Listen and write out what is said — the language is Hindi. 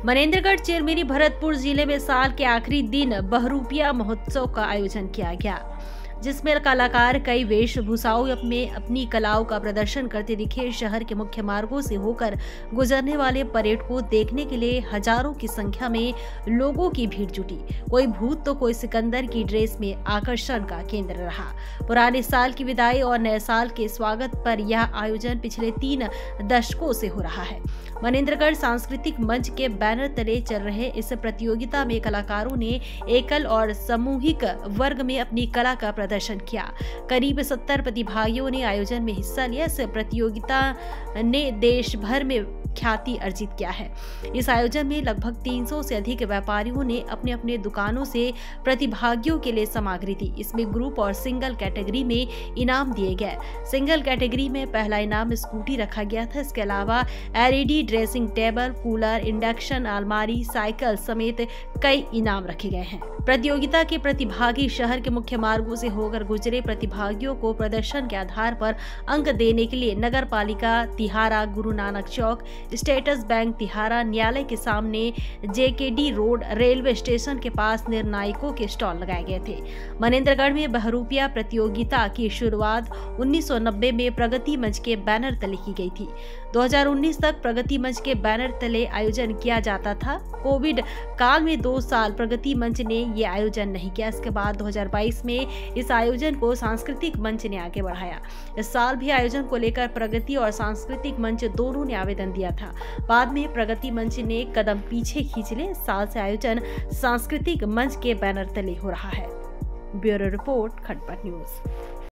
मनेंद्रगढ़ चिरमिरी भरतपुर जिले में साल के आखिरी दिन बहरूपिया महोत्सव का आयोजन किया गया, जिसमें कलाकार कई वेशभूषाओं में अपनी कलाओं का प्रदर्शन करते दिखे। शहर के मुख्य मार्गों से होकर गुजरने वाले परेड को देखने के लिए हजारों की संख्या में लोगों की भीड़ जुटी। कोई भूत तो कोई सिकंदर की ड्रेस में आकर्षण का केंद्र रहा। पुराने साल की विदाई और नए साल के स्वागत पर यह आयोजन पिछले 3 दशकों से हो रहा है। मनेंद्रगढ़ सांस्कृतिक मंच के बैनर तले चल रहे इस प्रतियोगिता में कलाकारों ने एकल और सामूहिक वर्ग में अपनी कला का प्रदर्शन किया। करीब 70 प्रतिभागियों ने आयोजन में हिस्सा लिया। इस प्रतियोगिता ने देश भर में ख्याति अर्जित किया है। इस आयोजन में लगभग 300 से अधिक व्यापारियों ने अपने अपने दुकानों से प्रतिभागियों के लिए सामग्री दी। इसमें ग्रुप और सिंगल कैटेगरी में इनाम दिए गए। सिंगल कैटेगरी में पहला इनाम स्कूटी रखा गया था। इसके अलावा LED dressing table, cooler, induction अलमारी, साइकिल समेत कई इनाम रखे गए हैं। प्रतियोगिता के प्रतिभागी शहर के मुख्य मार्गों से होकर गुजरे प्रतिभागियों को प्रदर्शन के आधार पर अंक देने के लिए नगर पालिका तिहारा, गुरु नानक चौक, स्टेट्स बैंक तिहारा, न्यायालय के सामने, JKD रोड, रेलवे स्टेशन के पास निर्णायकों के स्टॉल लगाए गए थे। मनेंद्रगढ़ में बहरूपिया प्रतियोगिता की शुरुआत 1990 में प्रगति मंच के बैनर तले की गई थी। 2019 तक प्रगति मंच के बैनर तले आयोजन किया जाता था। कोविड काल में 2 साल प्रगति मंच ने ये आयोजन नहीं किया। इसके बाद 2022 में इस आयोजन को सांस्कृतिक मंच ने आगे बढ़ाया। इस साल भी आयोजन को लेकर प्रगति और सांस्कृतिक मंच दोनों ने आवेदन दिया था। बाद में प्रगति मंच ने कदम पीछे खींच ले। इस साल से आयोजन सांस्कृतिक मंच के बैनर तले हो रहा है। Bureau report, Khatpat news.